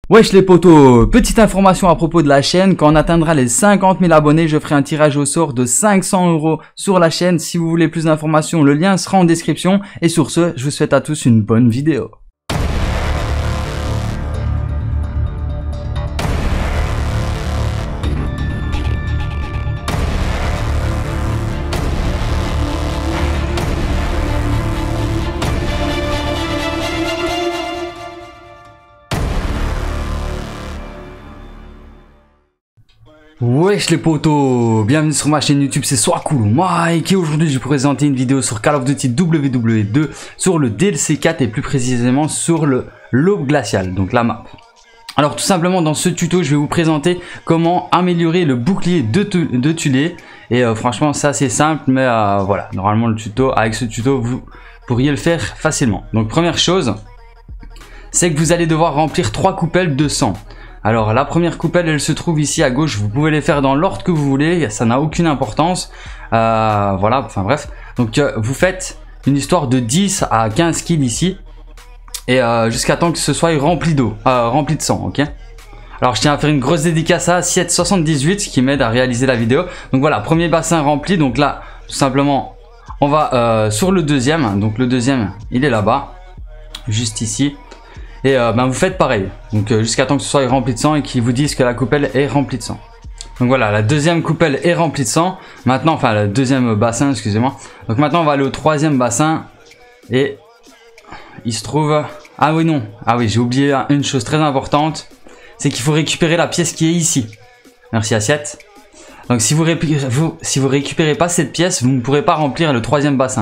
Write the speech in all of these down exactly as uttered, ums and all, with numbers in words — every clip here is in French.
Wesh les potos, petite information à propos de la chaîne, quand on atteindra les cinquante mille abonnés, je ferai un tirage au sort de cinq cents euros sur la chaîne. Si vous voulez plus d'informations, le lien sera en description. Et sur ce, je vous souhaite à tous une bonne vidéo. Wesh les potos, bienvenue sur ma chaîne YouTube, c'est Soacool Mike et aujourd'hui je vais vous présenter une vidéo sur Call of Duty W W deux sur le D L C quatre et plus précisément sur le l'aube glaciale, donc la map. Alors tout simplement dans ce tuto je vais vous présenter comment améliorer le bouclier de, de Tulé et euh, franchement c'est assez simple mais euh, voilà, normalement le tuto, avec ce tuto vous pourriez le faire facilement. Donc première chose, c'est que vous allez devoir remplir trois coupelles de sang. Alors la première coupelle elle se trouve ici à gauche, vous pouvez les faire dans l'ordre que vous voulez, ça n'a aucune importance, euh, voilà, enfin bref. Donc euh, vous faites une histoire de dix à quinze kills ici, et euh, jusqu'à temps que ce soit rempli d'eau, euh, rempli de sang, ok. Alors je tiens à faire une grosse dédicace à Siet soixante-dix-huit qui m'aide à réaliser la vidéo. Donc voilà, premier bassin rempli, donc là tout simplement on va euh, sur le deuxième, donc le deuxième il est là-bas, juste ici. Et euh, ben vous faites pareil, donc euh, jusqu'à temps que ce soit rempli de sang et qu'ils vous disent que la coupelle est remplie de sang. Donc voilà, la deuxième coupelle est remplie de sang. Maintenant, enfin le deuxième bassin, excusez-moi. Donc maintenant on va aller au troisième bassin. Et il se trouve... Ah oui non, ah oui j'ai oublié une chose très importante. C'est qu'il faut récupérer la pièce qui est ici. Merci Assiette. Donc si vous, vous, si vous récupérez pas cette pièce, vous ne pourrez pas remplir le troisième bassin.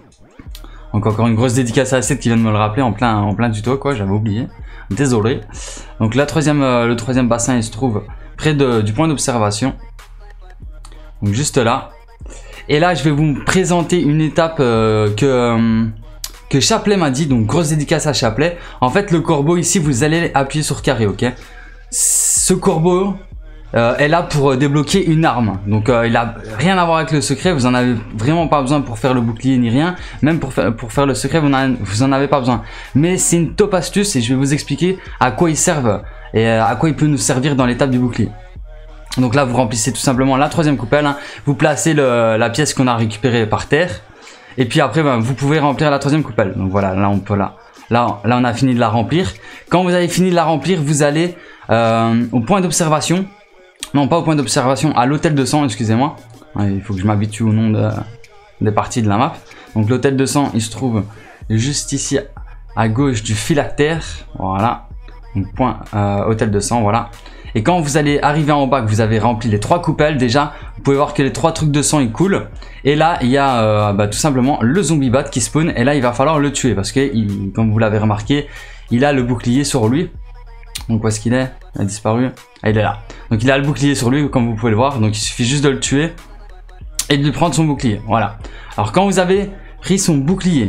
Donc encore une grosse dédicace à Assiette qui vient de me le rappeler en plein, en plein tuto quoi, j'avais oublié. Désolé. Donc la troisième, euh, le troisième bassin il se trouve près de, du point d'observation. Donc juste là. Et là je vais vous présenter une étape euh, que, euh, que Chapelet m'a dit. Donc grosse dédicace à Chapelet. En fait le corbeau ici vous allez appuyer sur carré, ok. Ce corbeau... Euh, est là pour débloquer une arme, donc euh, il a rien à voir avec le secret, vous en avez vraiment pas besoin pour faire le bouclier ni rien, même pour faire, pour faire le secret vous en, vous en avez pas besoin, mais c'est une top astuce et je vais vous expliquer à quoi ils servent et à quoi il peut nous servir dans l'étape du bouclier. Donc là vous remplissez tout simplement la troisième coupelle, hein. Vous placez le, la pièce qu'on a récupérée par terre et puis après ben, vous pouvez remplir la troisième coupelle. Donc voilà, là on peut là, là, là on a fini de la remplir. Quand vous avez fini de la remplir vous allez euh, au point d'observation. Non, pas au point d'observation, à l'hôtel de sang, excusez-moi. Il faut que je m'habitue au nom de, des parties de la map. Donc l'hôtel de sang, il se trouve juste ici à gauche du phylactère. Voilà. Donc point euh, hôtel de sang, voilà. Et quand vous allez arriver en bas, que vous avez rempli les trois coupelles, déjà, vous pouvez voir que les trois trucs de sang, ils coulent. Et là, il y a euh, bah, tout simplement le zombie bat qui spawn. Et là, il va falloir le tuer parce que, il, comme vous l'avez remarqué, il a le bouclier sur lui. Donc où est-ce qu'il est? Il a disparu. Ah, il est là. Donc il a le bouclier sur lui comme vous pouvez le voir. Donc il suffit juste de le tuer et de lui prendre son bouclier. Voilà. Alors quand vous avez pris son bouclier,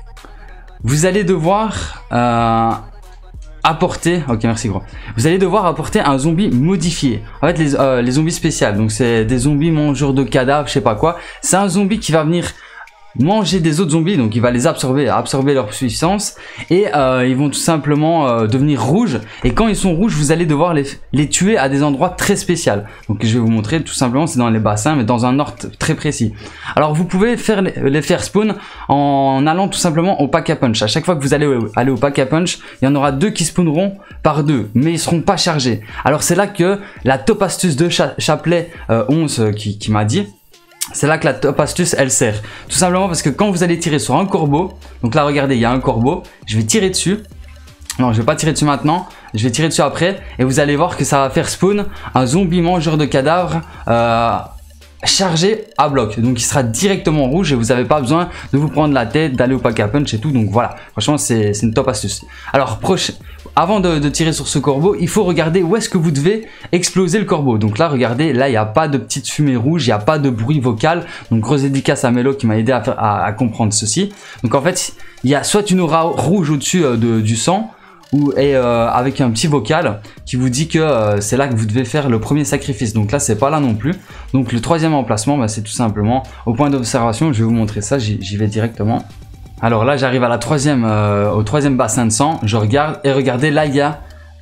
vous allez devoir euh, apporter... Ok, merci gros. Vous allez devoir apporter un zombie modifié. En fait les, euh, les zombies spéciaux. Donc c'est des zombies mangeurs de cadavres, je sais pas quoi. C'est un zombie qui va venir... manger des autres zombies, donc il va les absorber, absorber leur puissance et euh, ils vont tout simplement euh, devenir rouges, et quand ils sont rouges vous allez devoir les, les tuer à des endroits très spéciaux. Donc je vais vous montrer tout simplement, c'est dans les bassins mais dans un ordre très précis. Alors vous pouvez faire les, les faire spawn en allant tout simplement au pack à punch. À chaque fois que vous allez aller au pack à punch, il y en aura deux qui spawneront par deux, mais ils seront pas chargés. Alors c'est là que la top astuce de Cha Chapelet euh, onze qui, qui m'a dit, c'est là que la top astuce elle sert. Tout simplement parce que quand vous allez tirer sur un corbeau, donc là regardez il y a un corbeau, je vais tirer dessus. Non je vais pas tirer dessus maintenant, je vais tirer dessus après. Et vous allez voir que ça va faire spawn un zombie mangeur de cadavres euh, chargé à bloc. Donc il sera directement rouge et vous n'avez pas besoin de vous prendre la tête, d'aller au pack à punch et tout. Donc voilà, franchement c'est une top astuce. Alors prochain... Avant de, de tirer sur ce corbeau, il faut regarder où est-ce que vous devez exploser le corbeau. Donc là, regardez, là, il n'y a pas de petite fumée rouge, il n'y a pas de bruit vocal. Donc, grosse dédicace à Melo qui m'a aidé à, faire, à, à comprendre ceci. Donc, en fait, il y a soit une aura rouge au-dessus euh, de, du sang, ou et, euh, avec un petit vocal qui vous dit que euh, c'est là que vous devez faire le premier sacrifice. Donc là, c'est pas là non plus. Donc, le troisième emplacement, bah, c'est tout simplement au point d'observation. Je vais vous montrer ça, j'y vais directement. Alors là j'arrive à la troisième, euh, au troisième bassin de sang, je regarde et regardez là il y a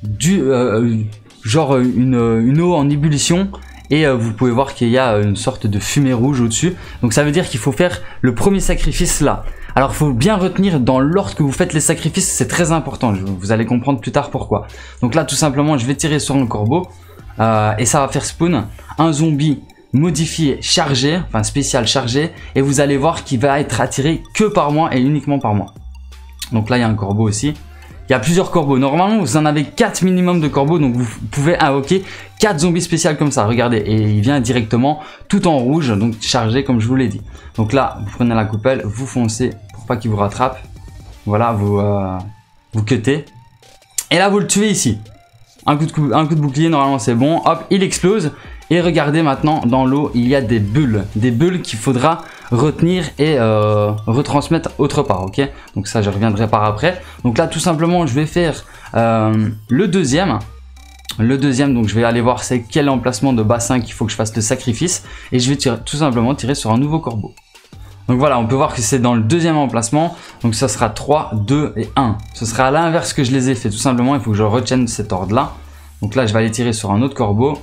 du euh, genre une, une eau en ébullition. Et euh, vous pouvez voir qu'il y a une sorte de fumée rouge au-dessus. Donc ça veut dire qu'il faut faire le premier sacrifice là. Alors il faut bien retenir dans l'ordre que vous faites les sacrifices, c'est très important. Je, vous allez comprendre plus tard pourquoi. Donc là tout simplement je vais tirer sur le corbeau. Euh, et ça va faire spawn un zombie modifié chargé, enfin spécial chargé. Et vous allez voir qu'il va être attiré que par moi et uniquement par moi. Donc là il y a un corbeau aussi. Il y a plusieurs corbeaux. Normalement, vous en avez quatre minimum de corbeaux. Donc, vous pouvez invoquer quatre zombies spéciaux comme ça. Regardez. Et il vient directement tout en rouge. Donc, chargé comme je vous l'ai dit. Donc là, vous prenez la coupelle. Vous foncez pour pas qu'il vous rattrape. Voilà, vous, euh, vous cuttez. Et là, vous le tuez ici. Un coup de, coup, un coup de bouclier, normalement, c'est bon. Hop, il explose. Et regardez maintenant, dans l'eau, il y a des bulles. Des bulles qu'il faudra retenir et euh, retransmettre autre part, ok? Donc ça, je reviendrai par après. Donc là, tout simplement, je vais faire euh, le deuxième. Le deuxième, donc je vais aller voir c'est quel emplacement de bassin qu'il faut que je fasse le sacrifice. Et je vais tirer, tout simplement tirer sur un nouveau corbeau. Donc voilà, on peut voir que c'est dans le deuxième emplacement. Donc ça sera trois, deux et un. Ce sera à l'inverse que je les ai fait. Tout simplement, il faut que je retienne cet ordre-là. Donc là, je vais aller tirer sur un autre corbeau.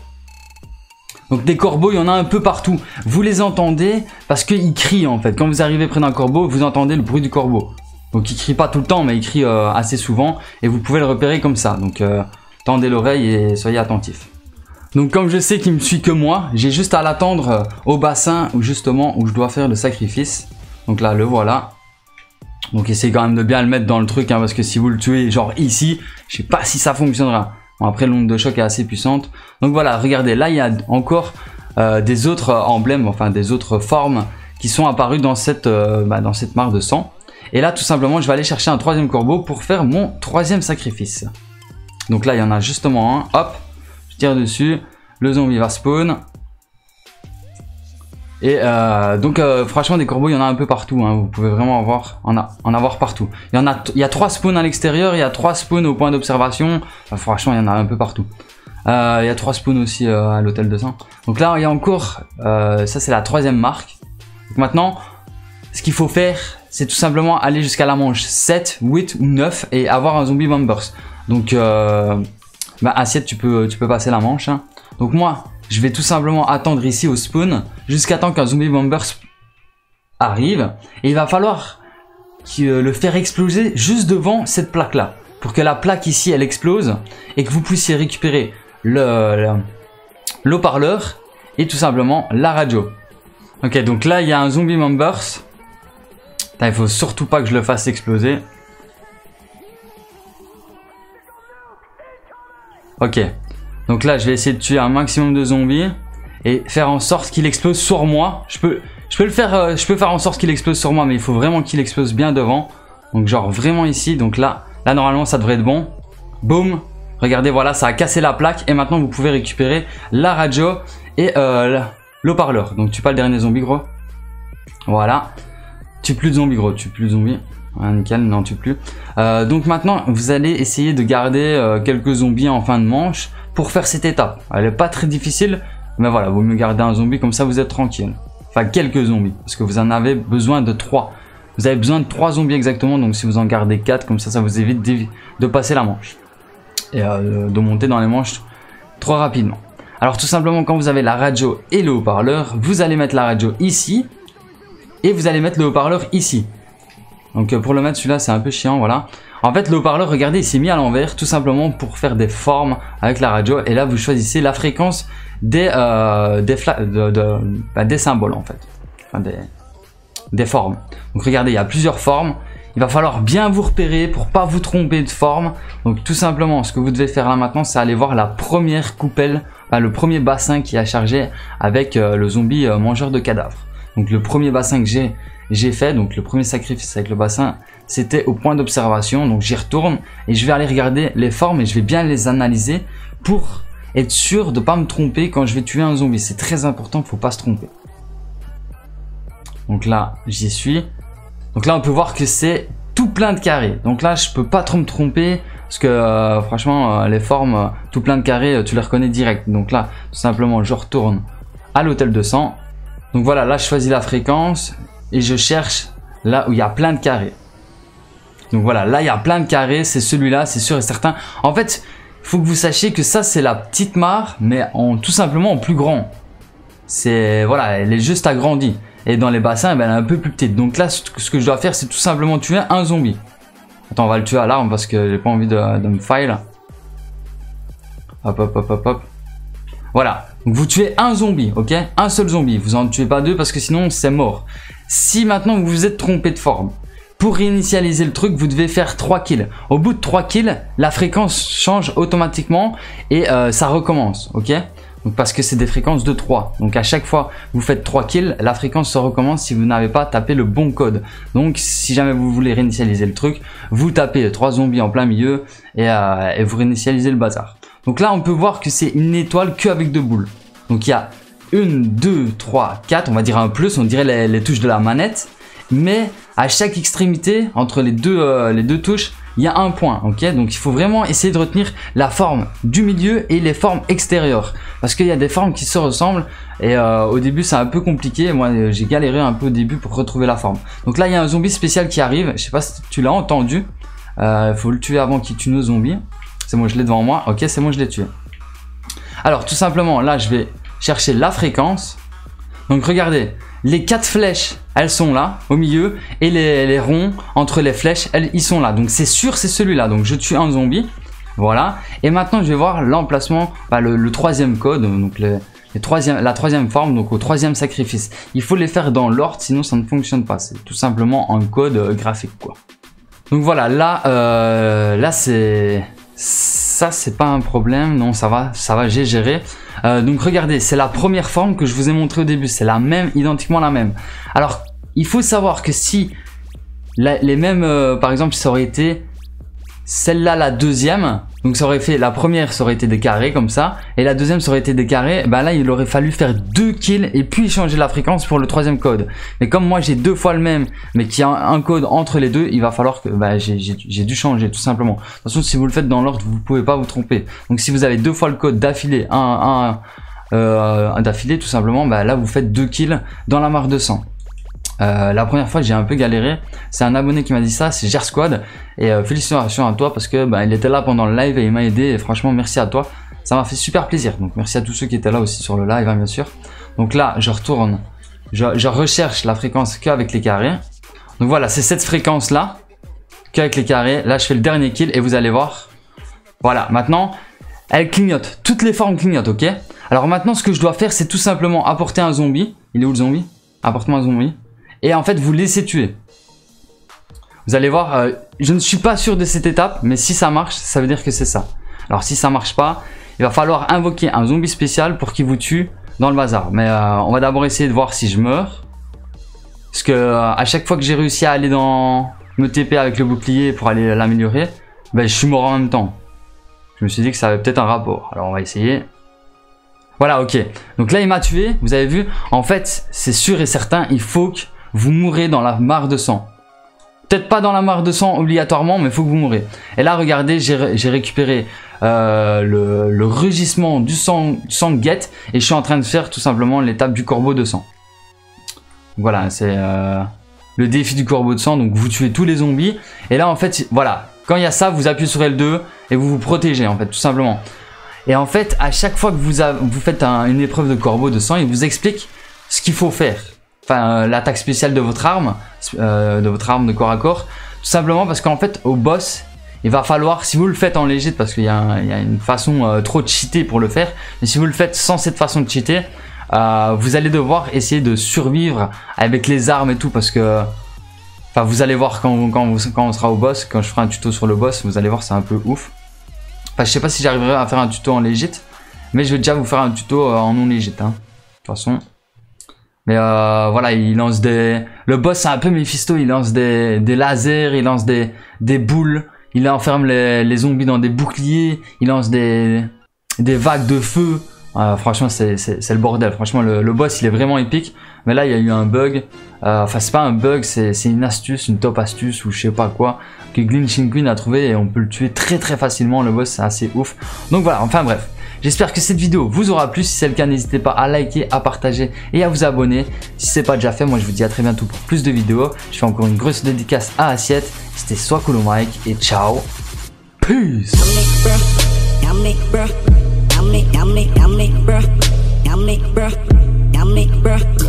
Donc des corbeaux, il y en a un peu partout. Vous les entendez parce qu'ils crient en fait. Quand vous arrivez près d'un corbeau, vous entendez le bruit du corbeau. Donc il crie pas tout le temps, mais il crie euh, assez souvent. Et vous pouvez le repérer comme ça. Donc euh, tendez l'oreille et soyez attentifs. Donc comme je sais qu'il me suit que moi, j'ai juste à l'attendre euh, au bassin où justement où je dois faire le sacrifice. Donc là, le voilà. Donc essayez quand même de bien le mettre dans le truc. Hein, parce que si vous le tuez genre ici, je sais pas si ça fonctionnera. Bon, après l'onde de choc est assez puissante. Donc voilà, regardez, là il y a encore euh, des autres emblèmes, enfin des autres formes qui sont apparues dans cette, euh, bah, dans cette mare de sang. Et là tout simplement je vais aller chercher un troisième corbeau pour faire mon troisième sacrifice. Donc là il y en a justement un, hop, je tire dessus, le zombie va spawn. Et euh, donc euh, franchement des corbeaux il y en a un peu partout, hein. Vous pouvez vraiment avoir, en, a, en avoir partout. Il y en a, il y a trois spawns à l'extérieur, il y a trois spawns au point d'observation. Enfin, franchement il y en a un peu partout. Euh, il y a trois spawns aussi euh, à l'hôtel de sang. Donc là il y a encore, euh, ça c'est la troisième marque. Donc maintenant ce qu'il faut faire c'est tout simplement aller jusqu'à la manche sept, huit ou neuf et avoir un zombie bombers. Donc euh, bah, à sept tu peux, tu peux passer la manche, hein. Donc moi je vais tout simplement attendre ici au spawn jusqu'à temps qu'un zombie bomber arrive. Et il va falloir le faire exploser juste devant cette plaque là. Pour que la plaque ici elle explose. Et que vous puissiez récupérer le l'haut-parleur et tout simplement la radio. Ok, donc là il y a un zombie bomber. Il faut surtout pas que je le fasse exploser. Ok. Donc là, je vais essayer de tuer un maximum de zombies et faire en sorte qu'il explose sur moi. Je peux, je peux le faire, euh, je peux faire en sorte qu'il explose sur moi, mais il faut vraiment qu'il explose bien devant. Donc genre vraiment ici. Donc là, là normalement ça devrait être bon. Boum. Regardez, voilà, ça a cassé la plaque et maintenant vous pouvez récupérer la radio et euh, l'haut-parleur. Donc tue pas le dernier zombie, gros. Voilà. Tue plus de zombies, gros. Tue plus de zombies. Ah, nickel, non, tue plus. Euh, donc maintenant, vous allez essayer de garder euh, quelques zombies en fin de manche pour faire cette étape. Elle est pas très difficile, mais voilà, vaut mieux garder un zombie comme ça vous êtes tranquille. Enfin, quelques zombies, parce que vous en avez besoin de trois. Vous avez besoin de trois zombies exactement, donc si vous en gardez quatre, comme ça, ça vous évite de, de passer la manche. Et euh, de monter dans les manches trop rapidement. Alors tout simplement, quand vous avez la radio et le haut-parleur, vous allez mettre la radio ici, et vous allez mettre le haut-parleur ici. Donc pour le mettre celui-là c'est un peu chiant, voilà. En fait le haut-parleur, regardez, il s'est mis à l'envers tout simplement pour faire des formes avec la radio. Et là vous choisissez la fréquence des, euh, des, de, de, bah, des symboles en fait. Enfin des, des formes. Donc regardez, il y a plusieurs formes. Il va falloir bien vous repérer pour pas vous tromper de forme. Donc tout simplement ce que vous devez faire là maintenant c'est aller voir la première coupelle, bah, le premier bassin qui a chargé avec euh, le zombie euh, mangeur de cadavres. Donc le premier bassin que j'ai j'ai fait, donc le premier sacrifice avec le bassin, c'était au point d'observation. Donc j'y retourne et je vais aller regarder les formes et je vais bien les analyser pour être sûr de ne pas me tromper quand je vais tuer un zombie. C'est très important, il ne faut pas se tromper. Donc là, j'y suis. Donc là, on peut voir que c'est tout plein de carrés. Donc là, je peux pas trop me tromper parce que euh, franchement, euh, les formes euh, tout plein de carrés, euh, tu les reconnais direct. Donc là, tout simplement, je retourne à l'hôtel de sang. Donc voilà, là, je choisis la fréquence. Et je cherche là où il y a plein de carrés. Donc voilà, là il y a plein de carrés, c'est celui-là, c'est sûr et certain. En fait, faut que vous sachiez que ça c'est la petite mare, mais en tout simplement en plus grand. C'est voilà, elle est juste agrandie. Et dans les bassins, ben, elle est un peu plus petite. Donc là, ce que je dois faire, c'est tout simplement tuer un zombie. Attends, on va le tuer à l'arme parce que j'ai pas envie de, de me fail. Hop, hop, hop, hop, hop. Voilà. Donc vous tuez un zombie, ok? Un seul zombie. Vous en tuez pas deux parce que sinon c'est mort. Si maintenant vous vous êtes trompé de forme, pour réinitialiser le truc, vous devez faire trois kills. Au bout de trois kills, la fréquence change automatiquement et euh, ça recommence, ok? Donc parce que c'est des fréquences de trois. Donc à chaque fois vous faites trois kills, la fréquence se recommence si vous n'avez pas tapé le bon code. Donc si jamais vous voulez réinitialiser le truc, vous tapez trois zombies en plein milieu et, euh, et vous réinitialisez le bazar. Donc là on peut voir que c'est une étoile que avec deux boules. Donc il y a une, deux, trois, quatre, on va dire un plus, on dirait les, les touches de la manette. Mais à chaque extrémité, entre les deux, euh, les deux touches, il y a un point, ok? Donc il faut vraiment essayer de retenir la forme du milieu et les formes extérieures. Parce qu'il y a des formes qui se ressemblent et euh, au début c'est un peu compliqué. Moi j'ai galéré un peu au début pour retrouver la forme. Donc là il y a un zombie spécial qui arrive, je sais pas si tu l'as entendu. Il euh, faut le tuer avant qu'il tue nos zombies. C'est moi, je l'ai devant moi, ok, c'est moi, je l'ai tué. Alors tout simplement, là je vais chercher la fréquence. Donc regardez, les quatre flèches, elles sont là, au milieu, et les, les ronds entre les flèches, elles, ils sont là. Donc c'est sûr, c'est celui-là. Donc je tue un zombie, voilà. Et maintenant, je vais voir l'emplacement, bah, le, le troisième code, donc le, les troisième, la troisième forme, donc au troisième sacrifice. Il faut les faire dans l'ordre, sinon ça ne fonctionne pas. C'est tout simplement un code euh, graphique, quoi. Donc voilà, là, euh, là c'est... Ça, c'est pas un problème, non, ça va, ça va, j'ai géré. Euh, donc regardez, c'est la première forme que je vous ai montré au début, c'est la même, identiquement la même. Alors, il faut savoir que si la, les mêmes, euh, par exemple, ça aurait été celle-là la deuxième, donc ça aurait fait, la première ça aurait été des carrés comme ça, et la deuxième ça aurait été des carrés, ben là il aurait fallu faire deux kills et puis changer la fréquence pour le troisième code. Mais comme moi j'ai deux fois le même, mais qu'il y a un, un code entre les deux, il va falloir que ben, j'ai dû changer tout simplement. De toute façon si vous le faites dans l'ordre, vous ne pouvez pas vous tromper. Donc si vous avez deux fois le code d'affilée, un, un, euh, un d'affilée tout simplement, ben là vous faites deux kills dans la mare de sang. Euh, la première fois j'ai un peu galéré, c'est un abonné qui m'a dit ça, c'est Gersquad, et euh, félicitations à toi parce que bah, il était là pendant le live et il m'a aidé, et franchement merci à toi, ça m'a fait super plaisir. Donc merci à tous ceux qui étaient là aussi sur le live, hein, bien sûr. Donc là je retourne, je, je recherche la fréquence qu'avec les carrés. Donc voilà, c'est cette fréquence là qu'avec les carrés. Là je fais le dernier kill et vous allez voir, voilà, maintenant elle clignote, toutes les formes clignotent, ok? Alors maintenant ce que je dois faire c'est tout simplement apporter un zombie. Il est où le zombie? Apporte-moi un zombie. Et en fait vous laissez tuer. Vous allez voir, euh, je ne suis pas sûr de cette étape, mais si ça marche, ça veut dire que c'est ça. Alors si ça marche pas, il va falloir invoquer un zombie spécial pour qu'il vous tue dans le bazar. Mais euh, on va d'abord essayer de voir si je meurs. Parce que euh, à chaque fois que j'ai réussi à aller dans me T P avec le bouclier pour aller l'améliorer, ben, je suis mort en même temps. Je me suis dit que ça avait peut-être un rapport. Alors on va essayer. Voilà, ok. Donc là il m'a tué, vous avez vu. En fait, c'est sûr et certain, il faut que vous mourrez dans la mare de sang. Peut-être pas dans la mare de sang obligatoirement, mais il faut que vous mourrez. Et là, regardez, j'ai récupéré euh, le, le rugissement du sang, sang guette et je suis en train de faire tout simplement l'étape du corbeau de sang. Voilà, c'est euh, le défi du corbeau de sang. Donc vous tuez tous les zombies. Et là, en fait, voilà, quand il y a ça, vous appuyez sur L deux et vous vous protégez, en fait, tout simplement. Et en fait, à chaque fois que vous, avez, vous faites un, une épreuve de corbeau de sang, il vous explique ce qu'il faut faire. Enfin, euh, l'attaque spéciale de votre arme, euh, de votre arme de corps à corps, tout simplement parce qu'en fait, au boss, il va falloir, si vous le faites en léger, parce qu'il y, y a une façon euh, trop cheatée pour le faire, mais si vous le faites sans cette façon de cheater, euh, vous allez devoir essayer de survivre avec les armes et tout, parce que, enfin, vous allez voir quand, quand, vous, quand on sera au boss, quand je ferai un tuto sur le boss, vous allez voir, c'est un peu ouf. Enfin, je sais pas si j'arriverai à faire un tuto en légit, mais je vais déjà vous faire un tuto euh, en non légit, hein, de toute façon. Mais euh, voilà, il lance des... Le boss c'est un peu Mephisto, il lance des, des lasers, il lance des, des boules, il enferme les, les zombies dans des boucliers, il lance des, des vagues de feu. Euh, franchement c'est le bordel, franchement le, le boss il est vraiment épique. Mais là il y a eu un bug, euh, enfin c'est pas un bug, c'est une astuce, une top astuce ou je sais pas quoi, que Glitching Queen a trouvé et on peut le tuer très très facilement, le boss c'est assez ouf. Donc voilà, enfin bref. J'espère que cette vidéo vous aura plu. Si c'est le cas, n'hésitez pas à liker, à partager et à vous abonner. Si ce n'est pas déjà fait, moi je vous dis à très bientôt pour plus de vidéos. Je fais encore une grosse dédicace à Assiette. C'était Swacoolomike et ciao. Peace. yummy, bruh. Yummy, yummy, yummy, bruh. Yummy, bruh. Yummy, bruh.